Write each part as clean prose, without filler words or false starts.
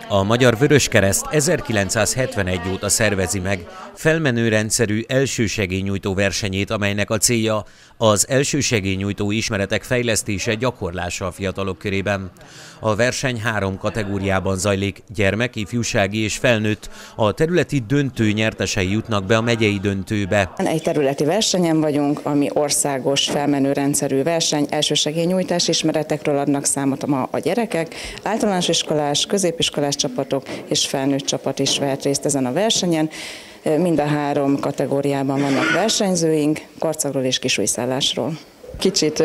A Magyar Vöröskereszt 1971 óta szervezi meg felmenő rendszerű elsősegélynyújtó versenyét, amelynek a célja az elsősegélynyújtó ismeretek fejlesztése, gyakorlása a fiatalok körében. A verseny 3 kategóriában zajlik: gyermek, ifjúsági és felnőtt. A területi döntő nyertesei jutnak be a megyei döntőbe. Egy területi versenyen vagyunk, ami országos felmenő rendszerű verseny, elsősegélynyújtás ismeretekről adnak számot a gyerekek, általános iskolás, középiskolás csapatok és felnőtt csapat is vehet részt ezen a versenyen. Mind a 3 kategóriában vannak versenyzőink, karcagról és kisújszállásról. Kicsit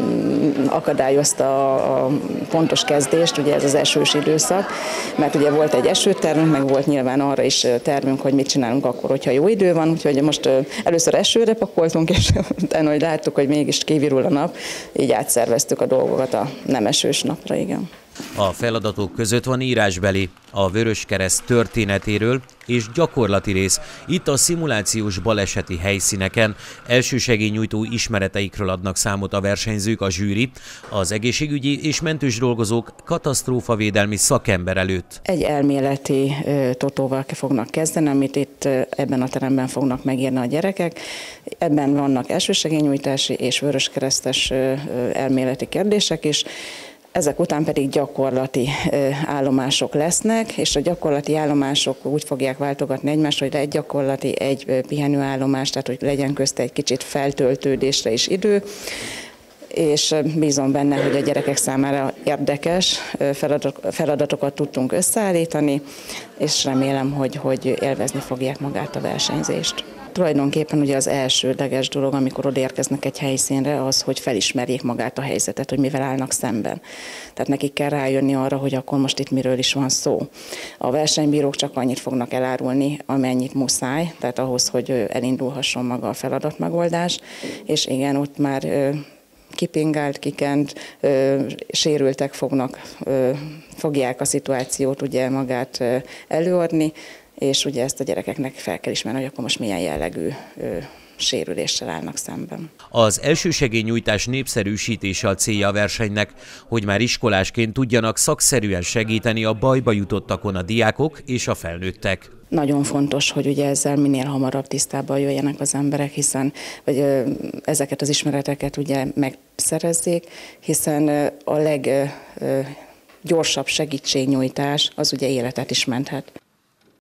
akadályozta a pontos kezdést, ugye ez az esős időszak, mert ugye volt egy esőtervünk, meg volt nyilván arra is tervünk, hogy mit csinálunk akkor, hogyha jó idő van, úgyhogy most először esőre pakoltunk, és utána, hogy láttuk, hogy mégis kivirul a nap, így átszerveztük a dolgokat a nem esős napra, igen. A feladatok között van írásbeli, a Vöröskereszt történetéről és gyakorlati rész. Itt a szimulációs baleseti helyszíneken elsősegélynyújtó ismereteikről adnak számot a versenyzők, a zsűri, az egészségügyi és mentős dolgozók katasztrófavédelmi szakember előtt. Egy elméleti totóval fognak kezdeni, amit itt ebben a teremben fognak megírni a gyerekek. Ebben vannak elsősegélynyújtási és vöröskeresztes elméleti kérdések is. Ezek után pedig gyakorlati állomások lesznek, és a gyakorlati állomások úgy fogják váltogatni egymást, hogy egy gyakorlati, egy pihenőállomás, tehát hogy legyen közte egy kicsit feltöltődésre is idő, és bízom benne, hogy a gyerekek számára érdekes feladatokat tudtunk összeállítani, és remélem, hogy élvezni fogják magát a versenyzést. Tulajdonképpen ugye az elsődleges dolog, amikor odaérkeznek egy helyszínre, az, hogy felismerjék magát a helyzetet, hogy mivel állnak szemben. Tehát nekik kell rájönni arra, hogy akkor most itt miről is van szó. A versenybírók csak annyit fognak elárulni, amennyit muszáj, tehát ahhoz, hogy elindulhasson maga a feladatmegoldás, és igen, ott már kipingált, kikent, sérültek fogják a szituációt ugye magát előadni, és ugye ezt a gyerekeknek fel kell ismerni, hogy akkor most milyen jellegű sérüléssel állnak szemben. Az elsősegélynyújtás népszerűsítése a célja a versenynek, hogy már iskolásként tudjanak szakszerűen segíteni a bajba jutottakon a diákok és a felnőttek. Nagyon fontos, hogy ugye ezzel minél hamarabb tisztában jöjjenek az emberek, hiszen vagy ezeket az ismereteket ugye megszerezzék, hiszen a leggyorsabb segítségnyújtás az ugye életet is menthet.